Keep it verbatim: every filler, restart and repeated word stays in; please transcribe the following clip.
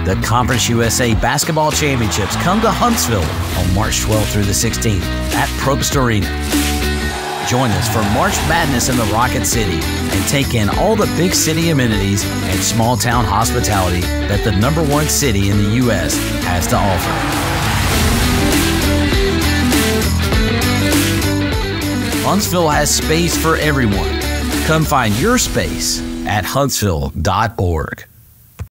The Conference U S A Basketball Championships come to Huntsville on March twelfth through the sixteenth at Probst Arena. Join us for March Madness in the Rocket City and take in all the big city amenities and small town hospitality that the number one city in the U S has to offer. Huntsville has space for everyone. Come find your space at huntsville dot org.